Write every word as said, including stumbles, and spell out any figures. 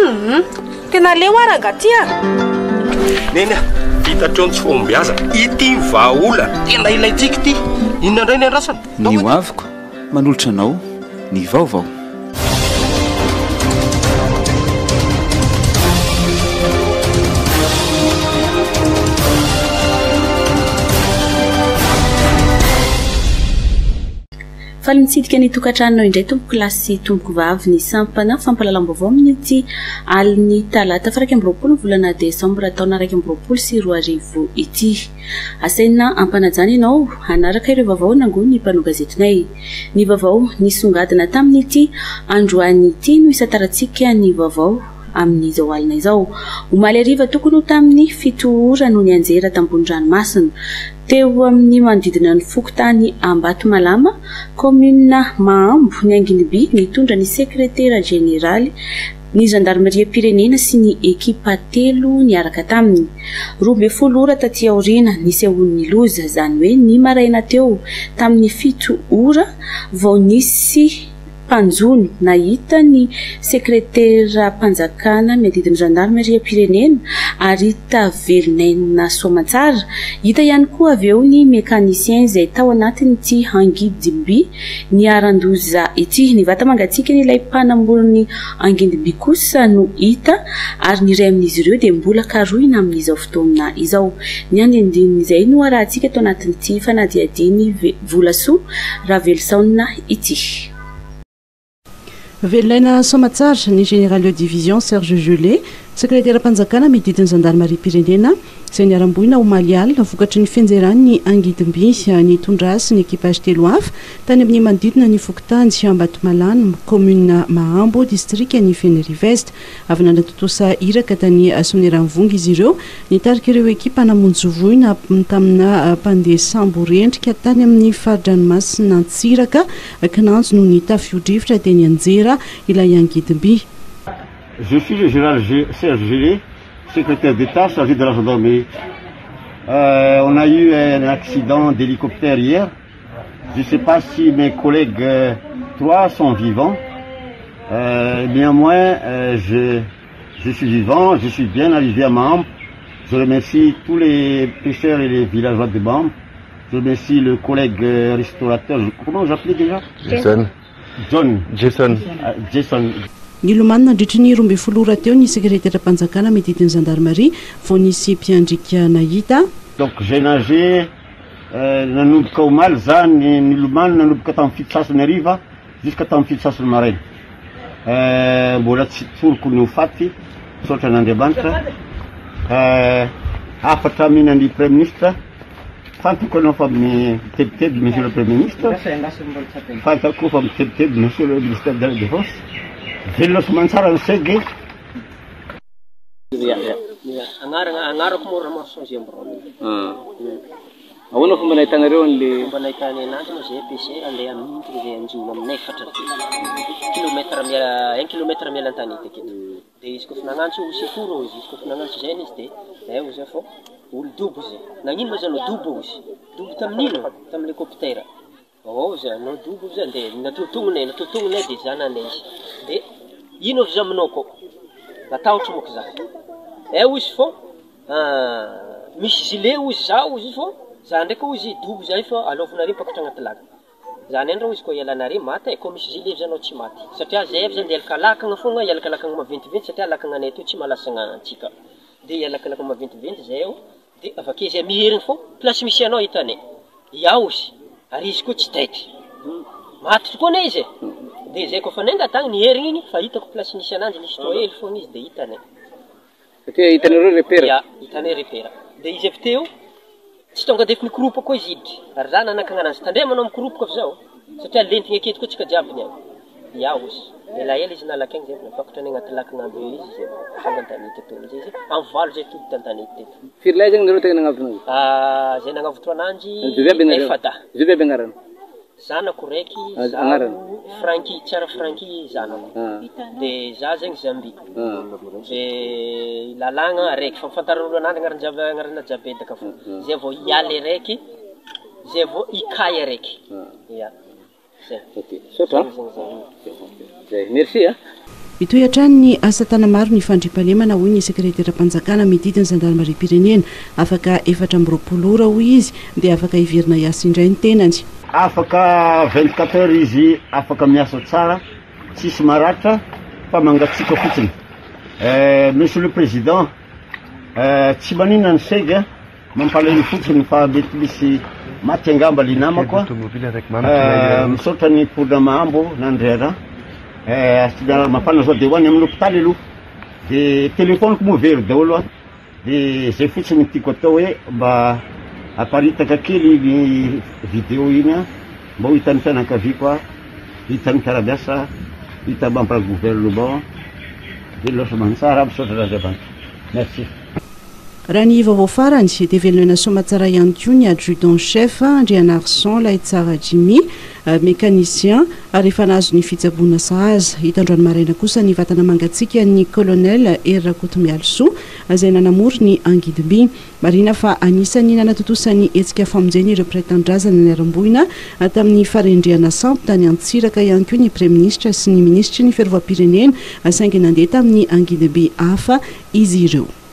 Mhm. Tena leo aranga tia. Nena, hitatron tsy fombiaza. Ity vaola tena ilaitsika ity. Inona indray ny andrasana? Ny hoaviko manolotra anao ny vaovao. Faly mitsidika ny tokantrano indray tompoko lasy tompoko vavy ny sampana fampalalam-baovao amin'ity aliny talata faha iraika amby roapolo ny volana desambra taona iraika amby roapolo sy roa arivo ity. Asaina ampanajana ianao hanaraka ireo vaovao nango ny mpanao gazetinay. Ny vaovao nisongadina tamin'ity androany ity no isataratsika ny vaovao amin'izao alina izao. Omaly ariva tokony ho tamin'ny fito ora no nianjera tambony ranomasina teo amin'ny manodidina ny fokotany Ambato-Malama, commune Mahambo, ny Anginiby, nitondra ny sekretera generaly ny gendarmerie pirenena sy ny ekipa telo niaraka taminy. Roa ambin'ny folo ora taty aoriana nisehoan'ny loza, zany hoe ny maraina teo tamin'ny fito ora vao nisy mpanjony nahita ny sekretera mpanjakana miadidiny gendarmerie pirenena ary tavelonena soamantsara. Hita ihany koa avy eo ny mekanisien izay tao anatin'ity Angidimby niaran-doza ity. Ny vata mangatsiaka n'ilay mpanamboly Angidimby kosa no hita ary ny iray amin'izy ireo dia mbola karohina amin'izao fotoana izao. Ny andinindin'izay no arahantsika tao anatin'ity fanadihadiny volasoa Ravelisaona ity. Velena Somatsara ny général de division Serge Julet, secrétaire mpanjakana mididiny gendarmerie pirenena izay niaram-boina omaly alina vokatry ny fenjerany Angidimby nitondra sy ny équipage telo hafa tany amin'ny manodidina ny fokotany Ambato-Malama, commune Mahambo, district ny Fenerive-Est. Avy nandratotosa iraka tany Soneranivongy izy ireo nitarika ireo ekipa namonjy voina tamina mpandeha sambo rendrika tany amin'ny faridranomasina Antsiraka Kinanjo no ny tafio-drivotra dia nianjera ilay Angidimby. Je suis le général Serge Julet, secrétaire d'État chargé de la gendarmerie. Euh, on a eu un accident d'hélicoptère hier. Je ne sais pas si mes collègues euh, trois sont vivants. Euh, néanmoins, euh, je, je suis vivant, je suis bien arrivé à Mahambo. Je remercie tous les pêcheurs et les villageois de Mahambo. Je remercie le collègue euh, restaurateur. Comment j'appelais déjà? Jason. John. Jason. Uh, Jason. Ny lomanina ndritry ny roa ambin'ny folo ora teo ny sekretera mpanjakana mididiny gendarmerie vao nisy mpiandrika nahita. Donc j'ai nagé euh, nanomboka omaly zany ny lomano nanomboka tamin'ny fito sasany hariva jusqu'à tamin'ny fito sasany maraina. Euh, mbola tsy toroko ny hofaty misaotra n'Andriamanitra. Euh, afatra mihinan'ny premier ministre. Fantako anao fa mitebiteby monsieur le premier ministre. Fantako fa mitebiteby monsieur le ministère de la défense. Velona soamantsara ny sege. Agnarako moa raha maro changé ambirao. Ahoana fomba nahitanareo an'le fomba nahitany anazy moa zay pêcheur andeha amin'ity zay anjona aminay fatra kilomètre mia un kilomètre mia lantany ity. Dia izy koa nagnantso secours izy, izy koa nagnantso zay izy dia zay ho zay fô olo dobo izy. Nagnino moa zany dobo izy. Dobo tamin'ino? Tamin'ny hélicoptère. Oh zany no dobo zany dia natotongonay, natotongonay dia zananay izy. Dia ino avy zaminao ko? Natahotra moa ko za. Eo izy fô misy gilet izy zao izy fô za ndraiky izy dobo zay fô alovinareo mpakatra agnaty laka. Zany andro izy koa ialanareo maty ko misy gilet zanao tsy maty. Satria zay avy zany ialaka lakagna fogna, ialaka lakagna maventiventy satria lakagna anay to tsy malasagna antsika. Dia ialaka lakagna maventiventy zay eo dia avake zay miherigny fô place misy anao hitanay. Iaho izy ary izy koa tsy taiky. Maty tokoa anay izy. Dia zay koa fa nenga tagny niherigny igny fa hitako place misy ananjy nisy to hely fogna izy dia hitanay. Satria hitanareo repère. Ya, hitanay repère. Dia izy avy teo tsy tonga dia mikoropoka koa izy idry. Ary za nanakagna anazy tandremanao mikoropoka avy zao satria lentigny aketo koa tsika jiaby niany. Iaho izy. Elaela izy nalaka igny zay napakatra ny agnaty lakagna be izy zay tonga an-tanety teo amizay izy amin'ny valo zay tody tan-tanety teto. Firy lahy zany nareo tegna nagnavotro anazy? Ah, zay nagnavotro ananjy efata. Zovy aby agnarany? Zanako raiky, zaho Franky, tsara Franky zanako. Dia za zegny Zambi. Zay lalagna raiky fa mifantaran'olo ananjy agnaran'ny agnaran'ny jabedaka fo. Zay vao ialy raiky, zay vao ikay raiky. Ya. Ok. Sotra. Zay, merci hein. mitoy-atrany ny asa tana maro ny fandrimpalemana hoy ny sekretera-panjakana mididiny zandarmaria pirenena afaka efatra amby roapolo ora hoy izy dia afaka iverina hiasa indray ny tenany afaka vingt-quatre heures izy afaka miasa tsara tsisy maratra fa mangatsika fotsiny monsieur le président tsy maninona ny sega mampalahiny fotsiny fa mety misy maty angamba linamako misaotra ny polina mahambo nandrera mafana zao de hoany amin'ny hôpitaly aloha de telefoniko moa very daholo a de zay fotsiny tiako atao hoe mba aparitaka kely ny vidéo iny a mba ho hitan'ny fianakaviako a hitan'ny karabiasa hita mampra gouvernement de losa mansara misaotra razavany merci raha ny vaovao farany dia velona somatsara ihany koa ny adjudant chef Andriana Arson lay tsara Jimmy mécanicien ary efa nahazo ny fitsaboana sahaza hitandroany maraina kosa ny vatana mangatsika ny colonel Erakotomialso izay nanamory ny Angidiby marina fa anisany nanatotosany hetsika famonjeny ireo pretendrazana ny aram-boina tamin'ny farendriana sampo tany Antsiraka ihany koa ny premier ministre sy ny ministre ny fiarovam-pirenena saingy nandeha tamin'ny Angidiby hafa izy ireo